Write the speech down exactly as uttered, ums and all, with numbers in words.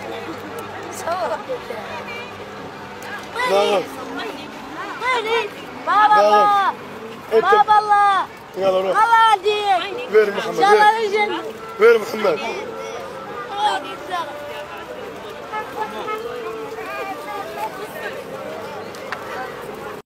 وين وين بابا الله بابا الله يلا روح الله يهديك وين محمد؟ ان شاء الله الجنة وين محمد؟ وين